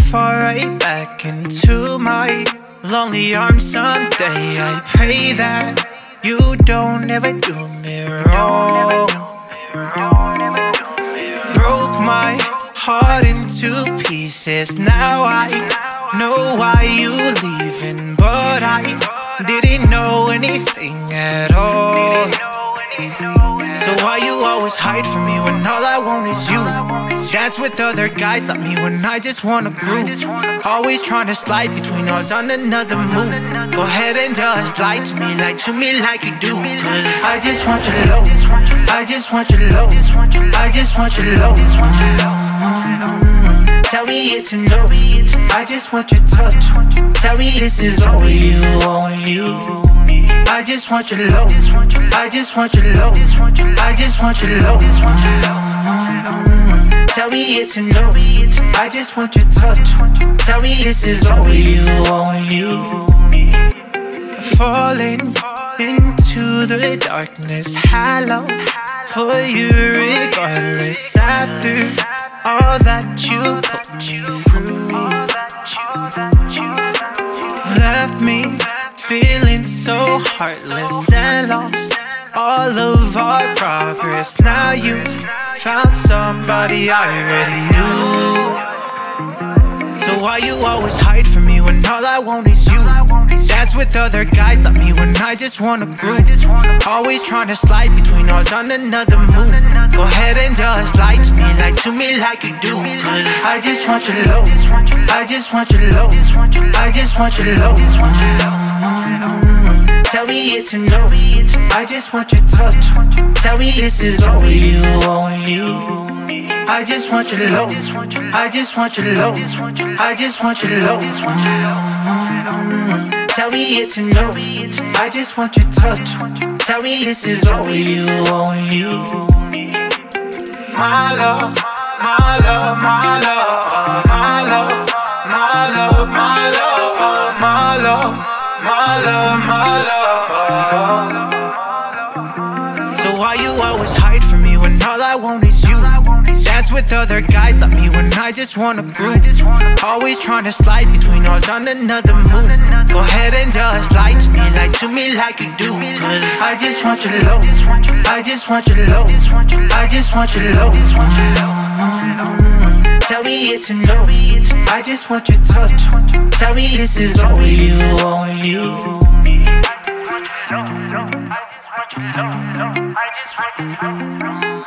fall right back into my lonely arms someday. I pray that you don't ever do me wrong. Broke my heart into pieces. Now I know why you leaving, but I didn't know anything at all. So why you always hide from me when all I want is you? Dance with other guys like me when I just wanna groove. Always trying to slide between us on another move. Go ahead and just lie to me like you do. Cause I just want your love, I just want your love, I just want your love. Tell me it's enough, I just want your touch. Tell me this is all you, all you. I just want your love, I just want your love, I just want your love. Tell me it's enough, I just want your touch. Tell me this is all you, all you. Falling into the darkness, hollow for you regardless. After all that you put me through, left me feeling so heartless and lost all of our progress. Now you found somebody I already knew. So why you always hide from me when all I want is you? Dance with other guys like me when I just wanna groove. Always trying to slide between us on another move. Go ahead and just lie to me like you do. Cause I just want your love, I just want your love, I just want your love. Tell me it's enough, I just want your touch. Tell me this is all you, all you. I just want your love, I just want your love, I just want your love. Tell me it's enough, I just want your touch. Tell me this is all you, all you. My love, my love, my love, my love, my love, my love, my love, my love, my love. So why you always hide from me when all I want is you? Dance with other guys like me when I just wanna groove. Always trying to slide between us on another move. Go ahead and just lie to me like you do. Cause I just want your love, I just want your love, I just want your love. Tell me it's enough, I just want your touch. Tell me this is all you, all you. I just want your love, I just want your love.